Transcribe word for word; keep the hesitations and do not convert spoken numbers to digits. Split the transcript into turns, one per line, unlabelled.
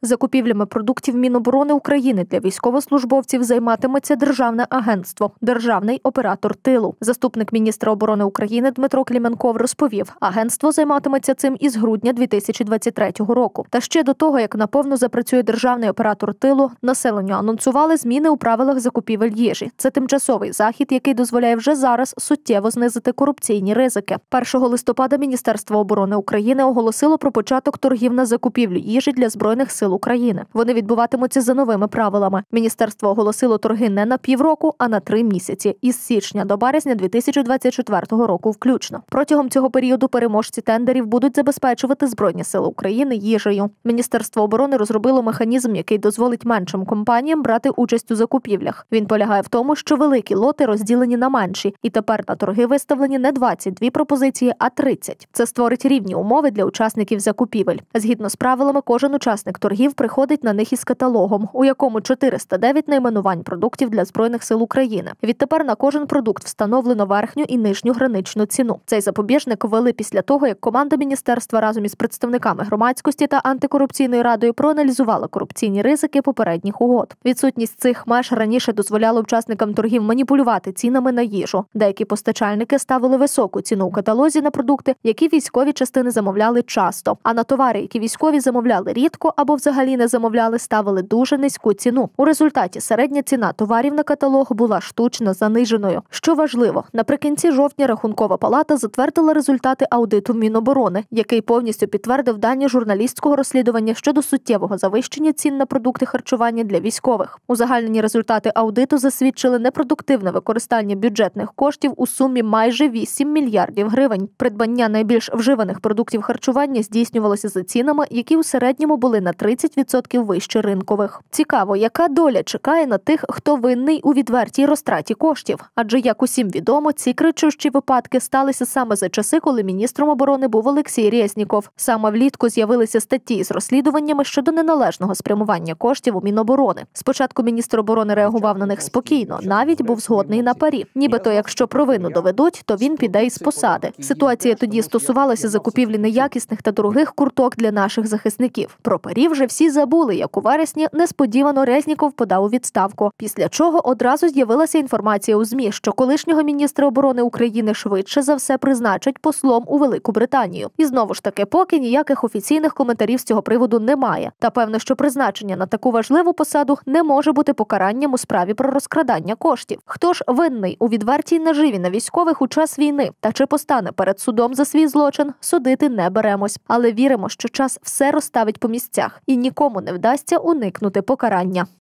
Закупівлями продуктів Міноборони України для військовослужбовців займатиметься Державне агентство «Державний оператор тилу». Заступник міністра оборони України Дмитро Клименков розповів, агентство займатиметься цим із грудня дві тисячі двадцять третього року. Та ще до того, як наповну запрацює Державний оператор тилу, населенню анонсували зміни у правилах закупівель їжі. Це тимчасовий захід, який дозволяє вже зараз суттєво знизити корупційні ризики. першого листопада Міністерство оборони України оголосило про початок торгів на закупівлю їжі для Збройних сил України. Вони відбуватимуться за новими правилами. Міністерство оголосило торги не на півроку, а на три місяці – із січня до березня дві тисячі двадцять четвертого року включно. Протягом цього періоду переможці тендерів будуть забезпечувати Збройні сили України їжею. Міністерство оборони розробило механізм, який дозволить меншим компаніям брати участь у закупівлях. Він полягає в тому, що великі лоти розділені на менші, і тепер на торги виставлені не двадцять дві пропозиції, а тридцять. Це створить рівні умови для учасників закупівель. Згідно з правилами, кожен учасник торгів приходить на них із каталогом, у якому чотириста дев'ять найменувань продуктів для Збройних сил України. Відтепер на кожен продукт встановлено верхню і нижню граничну ціну. Цей запобіжник ввели після того, як команда міністерства разом із представниками громадськості та антикорупційною радою проаналізувала корупційні ризики попередніх угод. Відсутність цих меж раніше дозволяла учасникам торгів маніпулювати цінами на їжу. Деякі постачальники ставили високу ціну у каталозі на продукти, які військові частини замовляли часто, а на товари, які військові замовляли рідко або взагалі не замовляли, ставили дуже низьку ціну. У результаті середня ціна товарів на каталог була штучно заниженою. Що важливо, наприкінці жовтня Рахункова палата затвердила результати аудиту Міноборони, який повністю підтвердив дані журналістського розслідування щодо суттєвого завищення цін на продукти харчування для військових. Узагальнені результати аудиту засвідчили непродуктивне використання бюджетних коштів у сумі майже вісім мільярдів гривень. Придбання найбільш вживаних продуктів харчування здійснювалося за цінами, які у середньому були на тридцять відсотків вище ринкових. Цікаво, яка доля чекає на тих, хто винний у відвертій розтраті коштів? Адже, як усім відомо, ці кричущі випадки сталися саме за часи, коли міністром оборони був Олексій Резніков. Саме влітку з'явилися статті з розслідуваннями щодо неналежного спрямування коштів у Міноборони. Спочатку міністр оборони реагував на них спокійно, навіть був згодний на парі. Нібито, якщо провину доведуть, то він піде із посади. Ситуація тоді стосувалася закупівлі неякісних та дорогих курток для наших захисників. Про парі вже всі забули, як у вересні несподівано Резніков подав у відставку. Після чого одразу з'явилася інформація у ЗМІ, що колишнього міністра оборони України швидше за все призначать послом у Велику Британію. І знову ж таки, поки ніяких офіційних коментарів з цього приводу немає. Та певно, що призначення на таку важливу посаду не може бути покаранням у справі про розкрадання коштів. Хто ж винний у відвертій наживі на військових у час війни? Та чи постане перед судом за свій злочин, судити не беремось. Але віримо, що час все розставить по місцях і нікому не вдасться уникнути покарання.